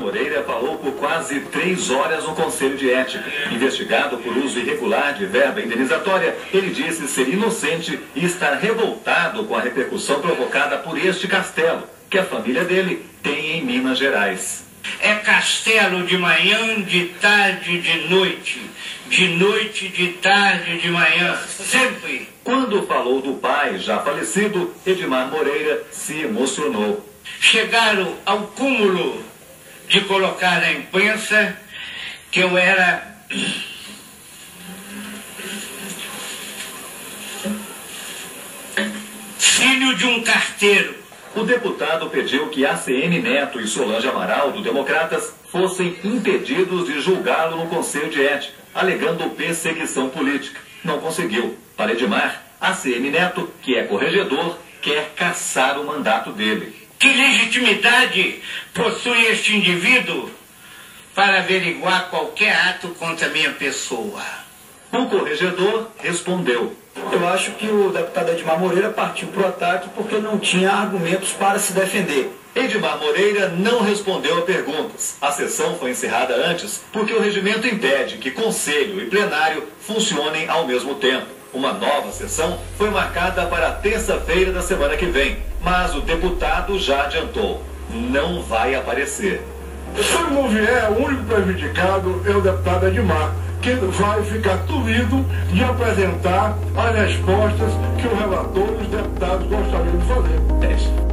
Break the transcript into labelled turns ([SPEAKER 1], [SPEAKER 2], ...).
[SPEAKER 1] Moreira falou por quase 3 horas no Conselho de Ética. Investigado por uso irregular de verba indenizatória, ele disse ser inocente e estar revoltado com a repercussão provocada por este castelo, que a família dele tem em Minas Gerais.
[SPEAKER 2] É castelo de manhã, de tarde, de noite, de tarde, de manhã, sempre.
[SPEAKER 1] Quando falou do pai já falecido, Edmar Moreira se emocionou.
[SPEAKER 2] Chegaram ao cúmulo de colocar na imprensa que eu era filho de um carteiro.
[SPEAKER 1] O deputado pediu que ACM Neto e Solange Amaral, do Democratas, fossem impedidos de julgá-lo no Conselho de Ética, alegando perseguição política. Não conseguiu. Para Edmar, ACM Neto, que é corregedor, quer cassar o mandato dele.
[SPEAKER 2] Que legitimidade possui este indivíduo para averiguar qualquer ato contra a minha pessoa?
[SPEAKER 1] O corregedor respondeu.
[SPEAKER 3] Eu acho que o deputado Edmar Moreira partiu para o ataque porque não tinha argumentos para se defender.
[SPEAKER 1] Edmar Moreira não respondeu a perguntas. A sessão foi encerrada antes porque o regimento impede que conselho e plenário funcionem ao mesmo tempo. Uma nova sessão foi marcada para terça-feira da semana que vem, mas o deputado já adiantou, não vai aparecer.
[SPEAKER 4] Se ele não vier, o único prejudicado é o deputado Edmar, que vai ficar tolhido de apresentar as respostas que o relator e os deputados gostariam de fazer.